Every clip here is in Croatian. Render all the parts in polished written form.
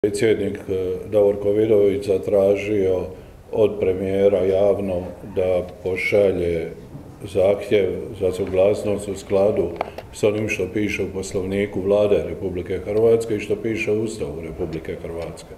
Predsjednik Davorko Vidović zatražio od premijera javno da pošalje zahtjev za suglasnost u skladu s onim što piše u Poslovniku Vlade Republike Hrvatske i što piše u Ustavu Republike Hrvatske.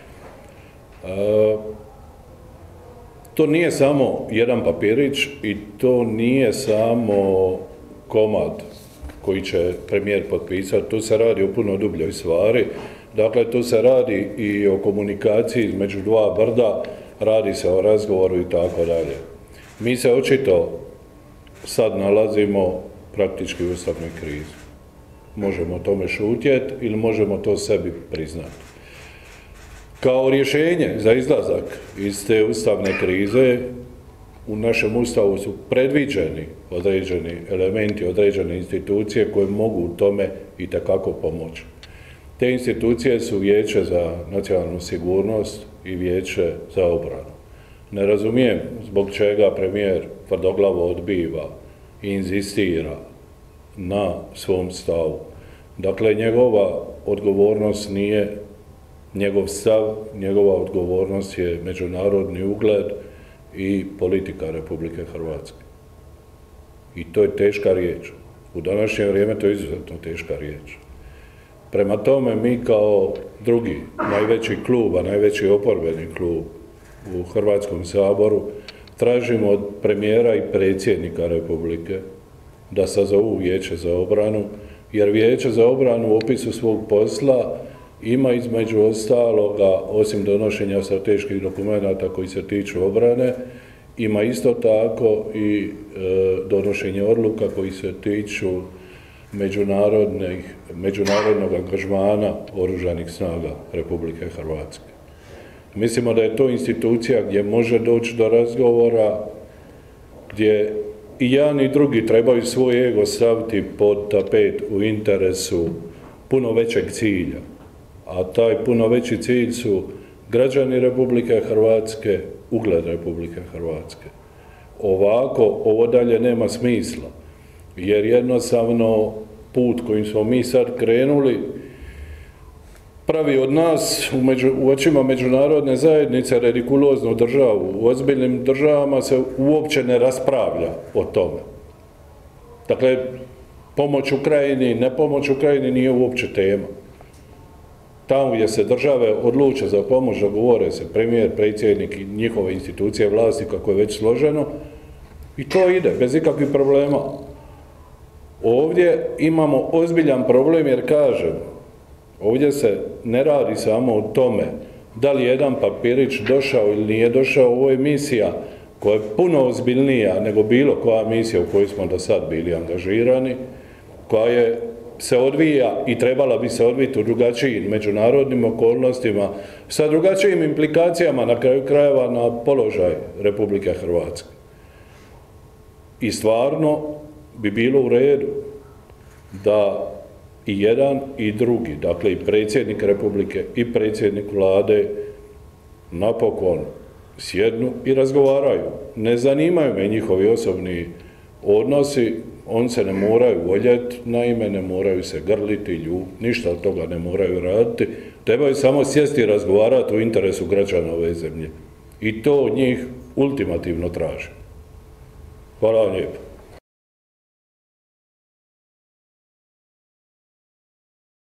To nije samo jedan papirić i to nije samo komad koji će premijer potpisati, tu se radi o puno dubljoj stvari. Dakle, tu se radi i o komunikaciji između dva brda, radi se o razgovoru i tako dalje. Mi se očito sad nalazimo praktički u ustavnoj krizi. Možemo o tome šutjeti ili možemo to sebi priznati. Kao rješenje za izlazak iz te ustavne krize u našem Ustavu su predviđeni određeni elementi, određene institucije koje mogu u tome itekako pomoći. Te institucije su Vijeće za nacionalnu sigurnost i Vijeće za obranu. Ne razumijem zbog čega premijer tvrdoglavo odbiva i inzistira na svom stavu. Dakle, njegova odgovornost nije njegov stav, njegova odgovornost je međunarodni ugled i politika Republike Hrvatske. I to je teška riječ. U današnje vrijeme to je izuzetno teška riječ. Prema tome, mi kao drugi, najveći klub, a najveći oporbeni klub u Hrvatskom saboru, tražimo od premijera i predsjednika Republike da sazovu Vijeće za obranu, jer Vijeće za obranu u opisu svog posla ima između ostaloga, osim donošenja strateških dokumenata koji se tiču obrane, ima isto tako i donošenje odluka koji se tiču međunarodnog angažmana Oružanih snaga Republike Hrvatske. Mislimo da je to institucija gdje može doći do razgovora, gdje i jedan i drugi trebaju svoj ego staviti pod tapet u interesu puno većeg cilja. A taj puno veći cilj su građani Republike Hrvatske, ugled Republike Hrvatske. Ovako, ovo dalje nema smisla, jer jednostavno put kojim smo mi sad krenuli pravi od nas u očima međunarodne zajednice radikuloznu državu. U ozbiljnim državama se uopće ne raspravlja o tome. Dakle, pomoć Ukrajini, ne pomoć Ukrajini nije uopće tema. Tamo gdje se države odluče za pomoć, dogovore se premijer, predsjednik i njihove institucije vlasti, kako je već složeno, i to ide bez ikakvih problema. Ovdje imamo ozbiljan problem jer kažem, ovdje se ne radi samo o tome da li je jedan papirić došao ili nije došao. Ovo je misija koja je puno ozbiljnija nego bilo koja misija u kojoj smo do sad bili angažirani, koja se odvija i trebala bi se odviti u drugačijim međunarodnim okolnostima, sa drugačijim implikacijama na kraju krajeva na položaj Republike Hrvatske. I stvarno bi bilo u redu da i jedan i drugi, dakle i predsjednik Republike i predsjednik Vlade, napokon sjednu i razgovaraju. Ne zanimaju me njihovi osobni odnosi, oni se ne moraju voljeti, naime ne moraju se grliti, ništa od toga ne moraju raditi, trebaju samo sjesti i razgovarati u interesu građana ove zemlje. I to od njih ultimativno traži. Hvala vam lijepo.